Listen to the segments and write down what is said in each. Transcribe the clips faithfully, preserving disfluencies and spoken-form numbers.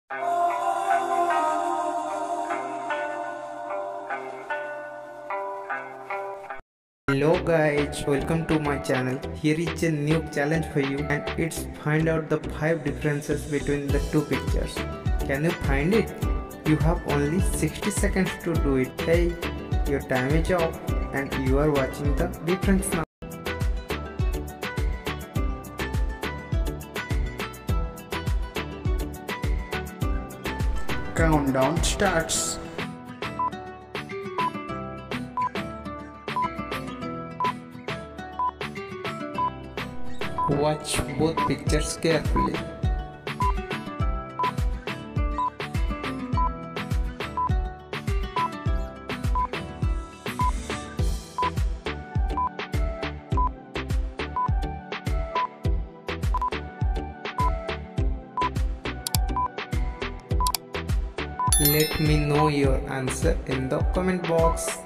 Hello guys, welcome to my channel. Here is a new challenge for you, and it's find out the five differences between the two pictures. Can you find it? You have only sixty seconds to do it. Hey, your time is up and you are watching the difference now. Countdown starts. Watch both pictures carefully. Let me know your answer in the comment box.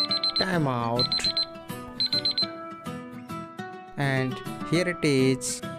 Time out. And here it is.